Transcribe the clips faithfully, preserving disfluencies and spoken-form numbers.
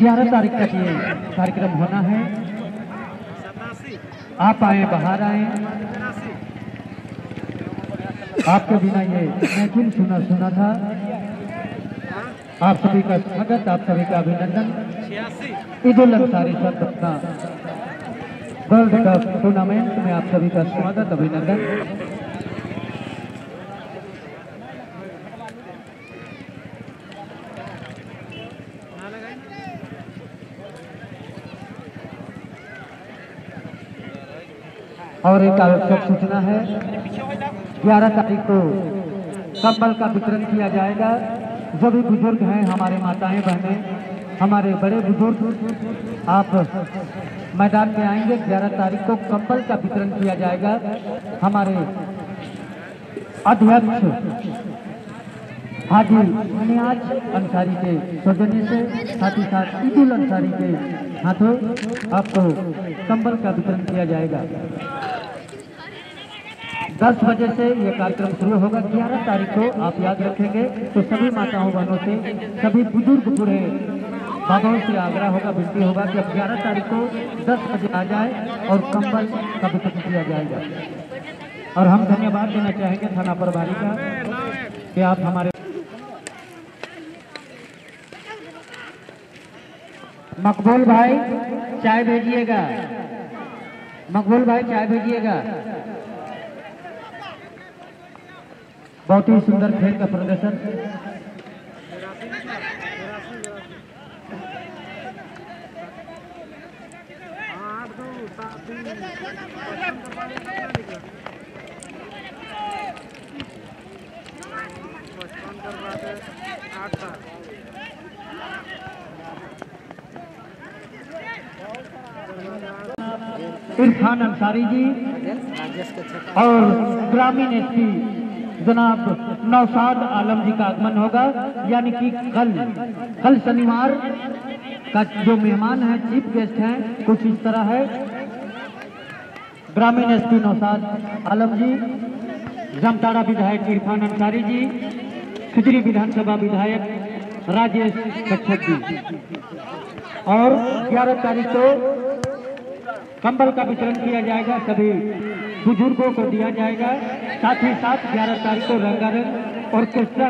ग्यारह तारीख तक ये कार्यक्रम होना है। आप आए, बाहर आए, आपके बिना ये महफिल सुना सुना था। आप सभी का स्वागत, आप सभी का अभिनंदन। ईद उल अंसारी शब्द अपना वर्ल्ड कप टूर्नामेंट में आप सभी का स्वागत, अभिनंदन। और एक आवश्यक सूचना है, ग्यारह तारीख को कंबल का वितरण किया जाएगा। जो भी बुजुर्ग हैं, हमारे माताएं बहनें, हमारे बड़े बुजुर्ग, आप मैदान में आएंगे। ग्यारह तारीख को कंबल का वितरण किया जाएगा। हमारे अध्यक्ष हाजी नियाज अंसारी के सौजन्य से, साथ ही साथ ईद उल अंसारी के हाथों आपको कंबल का वितरण किया जाएगा। दस बजे से ये कार्यक्रम शुरू होगा। ग्यारह तारीख को आप याद रखेंगे तो सभी माताओं बहनों से, सभी बुजुर्ग बूढ़े बाबाओं से आग्रह होगा, विनती होगा कि अब ग्यारह तारीख को दस बजे आ जाए और कंबल का वितरण किया जाएगा। और हम धन्यवाद देना चाहेंगे थाना प्रभारी का कि आप हमारे मकबूल भाई चाय भेजिएगा, मकबूल भाई चाय भेजिएगा। बहुत ही सुंदर खेल का प्रदर्शन। इरफान अंसारी जी और ग्रामीण एसपी जनाब नौशाद आलम जी का आगमन होगा। यानी कि कल कल शनिवार का जो मेहमान है, चीफ गेस्ट हैं, कुछ इस तरह है। ग्रामीण एसपी नौशाद आलम जी, जामताड़ा विधायक इरफान अंसारी जी, खिजरी विधानसभा विधायक राजेश कच्छप जी। और ग्यारह तारीख को कंबल का वितरण किया जाएगा, सभी बुजुर्गों को दिया जाएगा। साथ ही साथ ग्यारह तारीख को रंगारंग ऑर्केस्ट्रा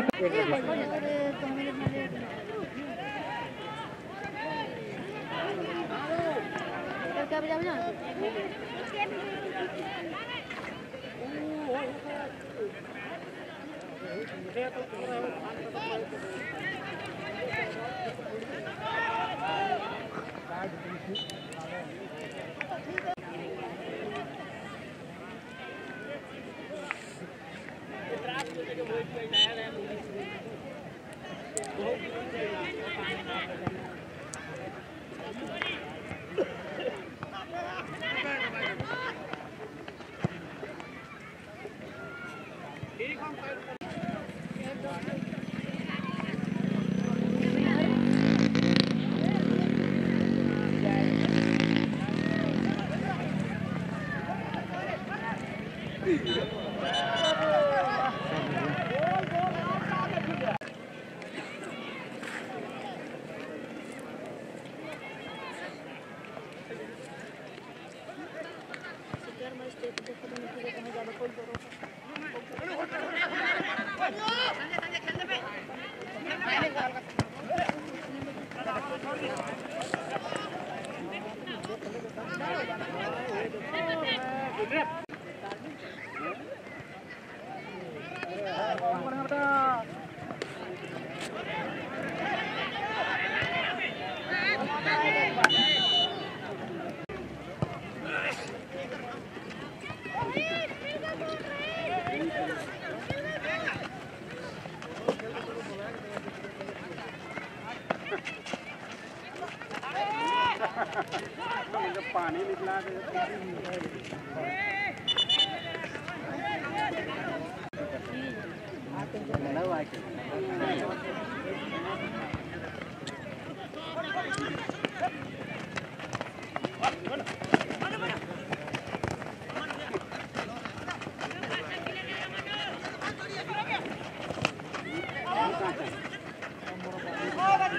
पानी निकला Oh,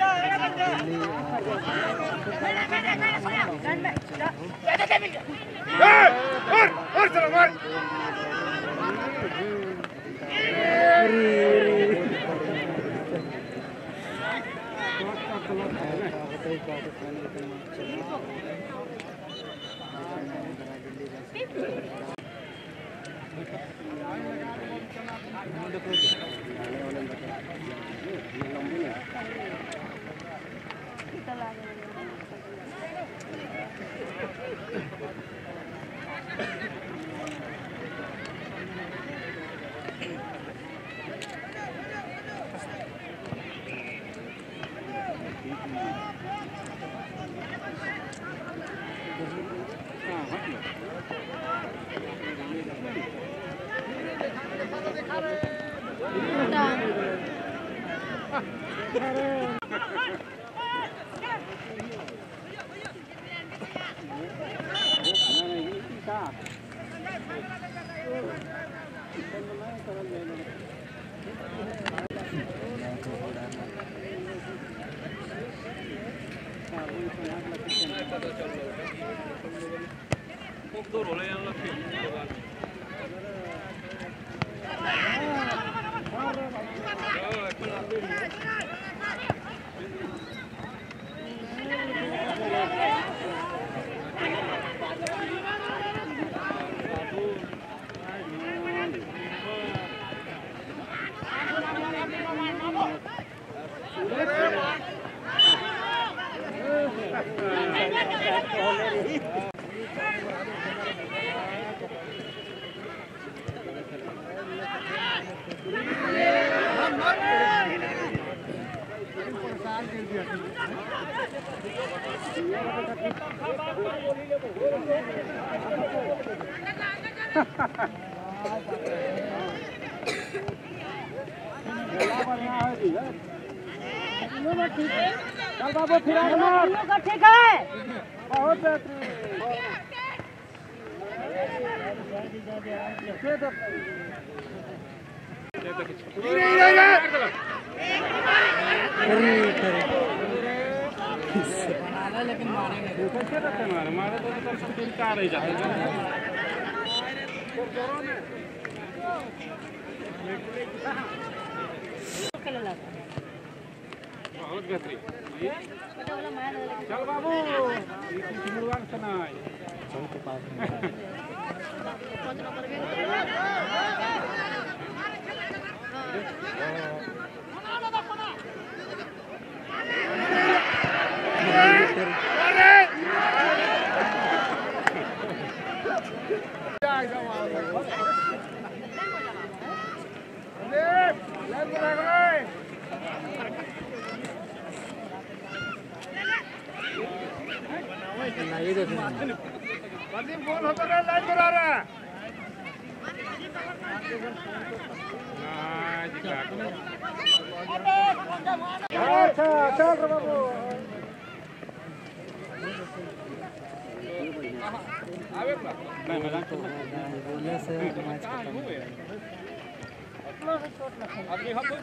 चल बाबू फिर ठीक है बहुत लेकिन मारे मारे तो कार ही जाते बहुत बेहतरीन चल बाबू मुर्गान सनाई चल के पास गोल होता है लाइन पर आ रहा है अच्छा चल बाबू आवे नहीं मैदान बोलने से मैच खत्म हो गया आदमी हम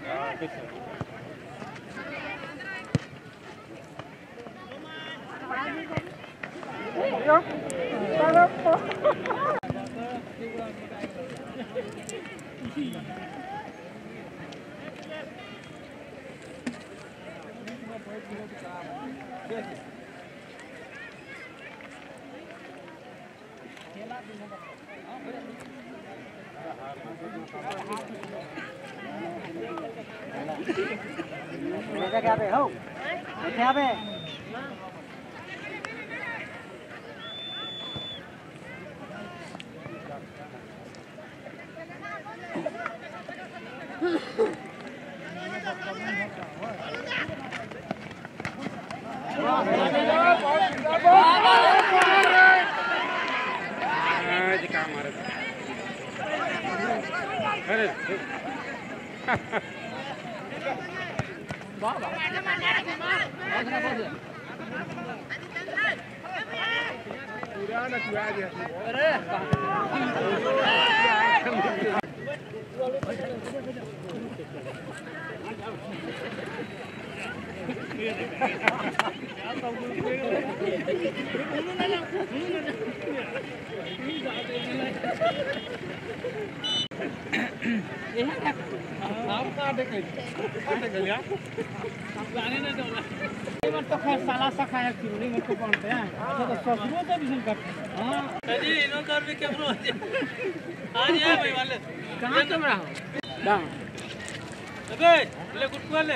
क्या पे हो क्या पे अरे तो खैर साला सखा है चिमनी में तो पड़ते हैं तो ससुरों तो भी करते हैं हां जी इनो कर भी कैमरा आज ये भाई वाले कहां कैमरा डा अबे ले गुट ले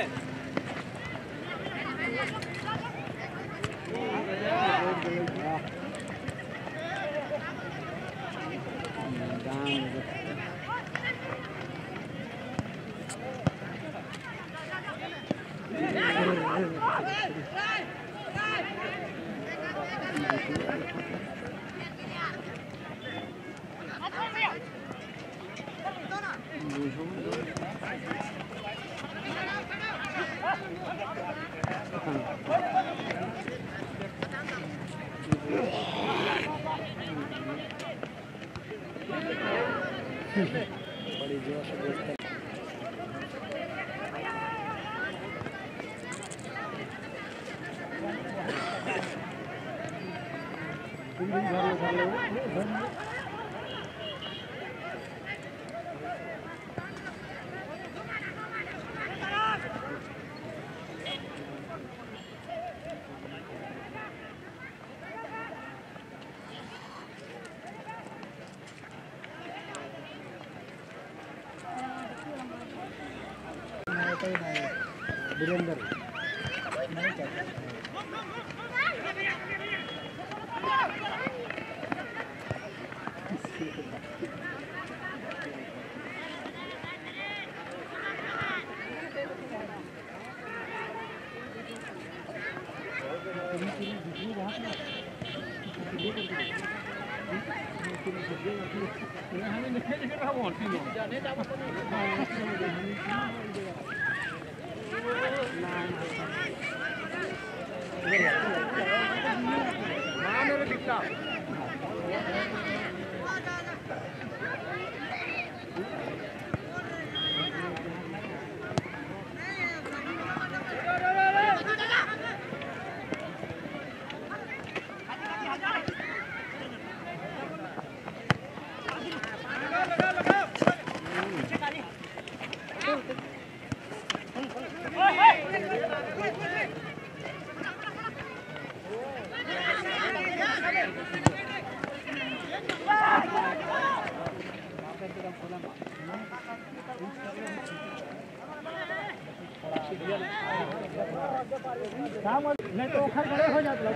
बड़ी जोश से वीरेंद्र नहीं कहते नहीं तो खड़े खड़े हो जाते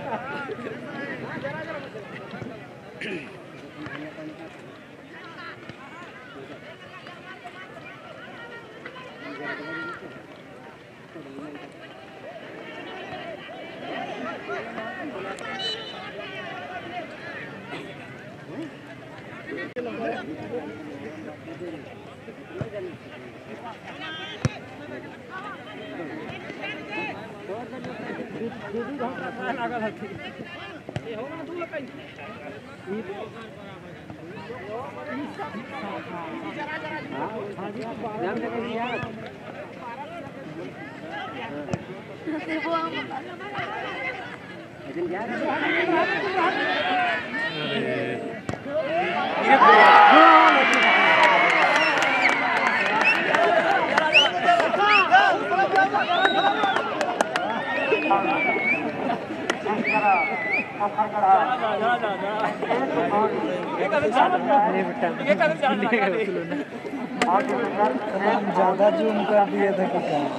ज्यादा जो उनको आप ये था कि क्या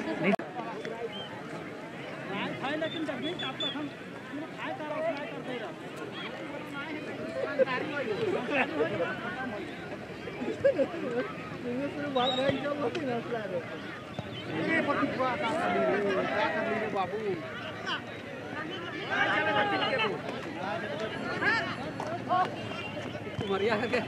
बाबू मरिया के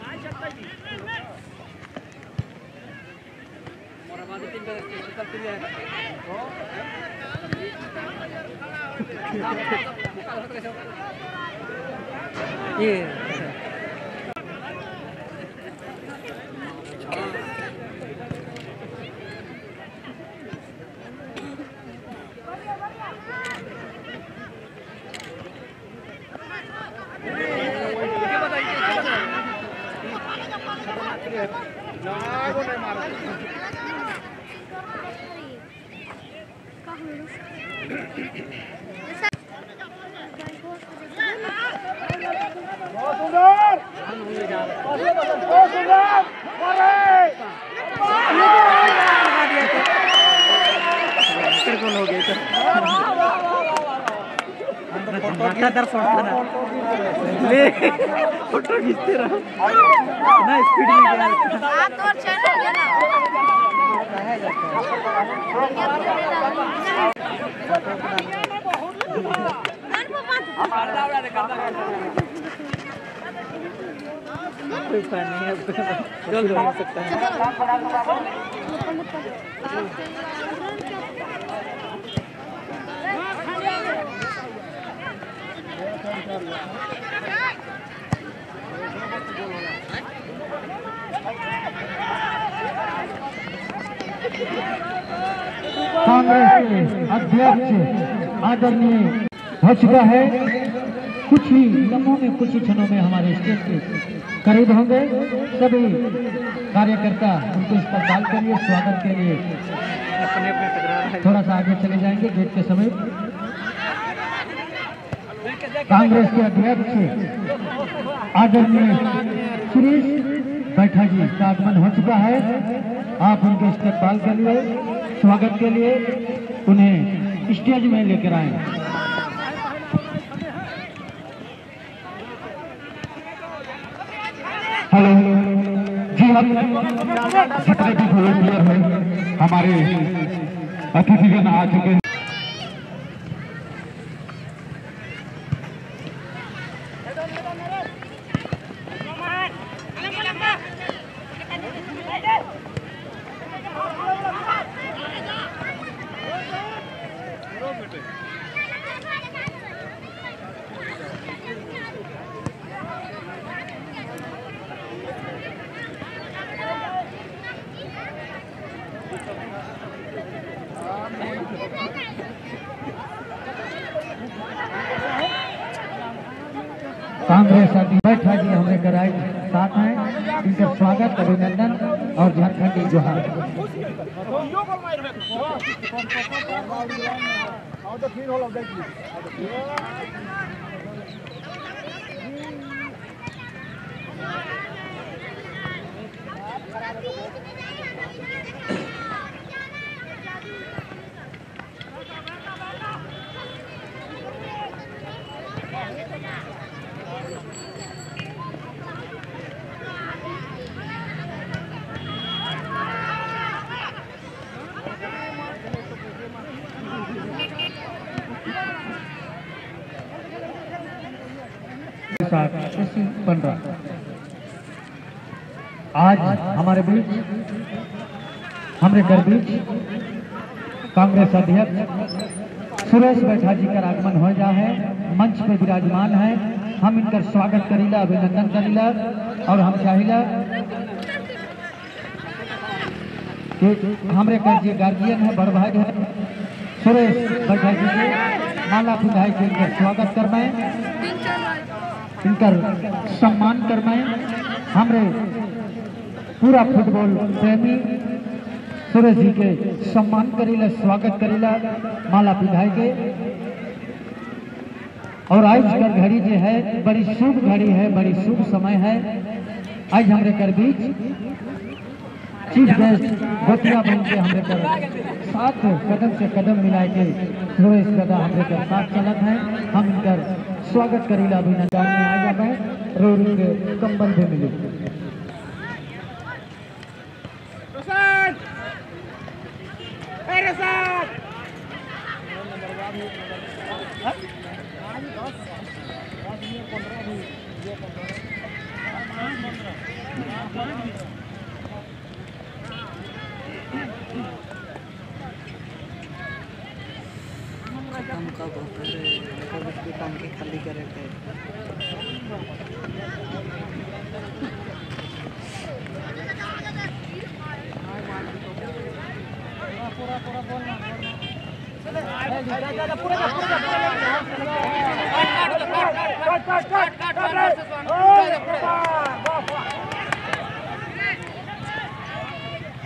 ये फोटो खींचते रहो ना, स्पीड में कोई फैन नहीं है, चल हो सकता है। कांग्रेस के अध्यक्ष आदरणीय हो चुका है, कुछ ही लम्हों में कुछ ही क्षणों में हमारे स्टेज के करीब होंगे। सभी कार्यकर्ता उनको अस्पताल के लिए स्वागत के लिए थोड़ा सा आगे चले जाएंगे गेट के समय। कांग्रेस के अध्यक्ष आदरणीय सुरेश बैठा जी का आगमन हो चुका है। आप उनके इस्तेमाल के लिए स्वागत के लिए उन्हें स्टेज में लेकर आए। हेलो जी, हम जितने भी वॉलंटियर हैं हमारे अतिथिगण आ चुके हैं। कांग्रेस बैठा जी हमारे कराए साथ हैं, इनका स्वागत अभिनंदन और झारखंडी जोहार। बन रहा आज हमारे बीच हमारे घर बीच कांग्रेस अध्यक्ष सुरेश बैठा जी का आगमन हो जा है, मंच पे विराजमान है। हम इनका स्वागत करीला, अभिनंदन करीला और हम चाहिला कि हमारे घर जी गार्जियन है, बड़ भाई है सुरेश बैठा जी के माला पिंधाई के इनका स्वागत करवाएं, इनकर सम्मान करवाएं। हमरे पूरा फुटबॉल प्रेमी सुरेश जी के सम्मान करीला, स्वागत करीला, माला पिंधाई के। और आज का घड़ी जो है बड़ी शुभ घड़ी है, बड़ी शुभ समय है। आज हमारे कर बीच चीफ गेस्ट गोतिया बन के हमारे कर साथ कदम से कदम मिला के सुरेश दादा हमारे कर साथ चलत है। हम इनका स्वागत करीला, अभिनंदन में आ जाता है, रोरी के कंबल भी मिले। काम का बहुत है, काम के खाली करे थे। पूरा पूरा बोलना पूरा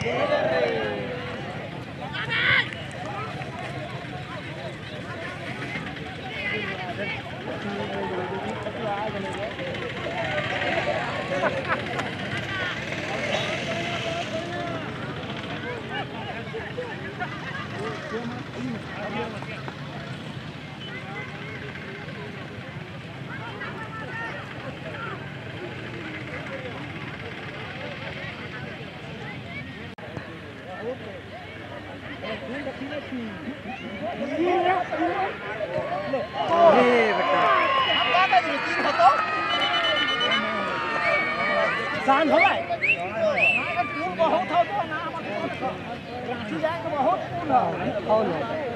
शांत हो गए बहुत हो तो ना रांची जाएंगे बहुत फूल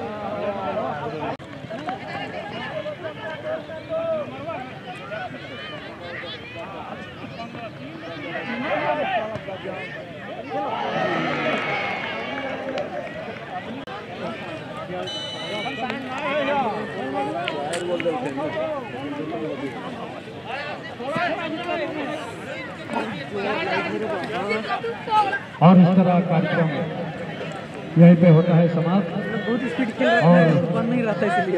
और इस तरह कार्यक्रम यहीं पे होता है समाप्त। बहुत स्पीड खेल रहा है, बंद नहीं रहता इसलिए।